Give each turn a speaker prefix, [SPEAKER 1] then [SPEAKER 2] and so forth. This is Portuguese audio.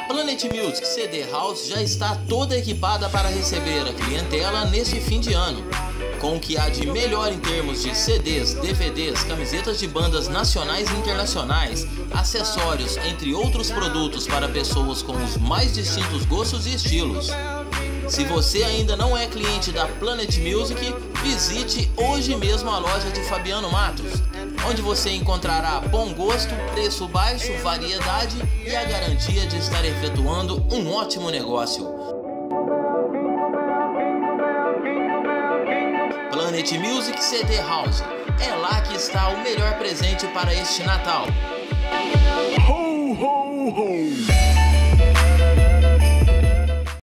[SPEAKER 1] Planet Music CD House já está toda equipada para receber a clientela neste fim de ano. Com o que há de melhor em termos de CDs, DVDs, camisetas de bandas nacionais e internacionais, acessórios, entre outros produtos para pessoas com os mais distintos gostos e estilos. Se você ainda não é cliente da Planet Music, visite hoje mesmo a loja de Fabiano Matos, onde você encontrará bom gosto, preço baixo, variedade e a garantia de estar efetuando um ótimo negócio. Planet Music CD House. É lá que está o melhor presente para este Natal.
[SPEAKER 2] Ho, ho, ho!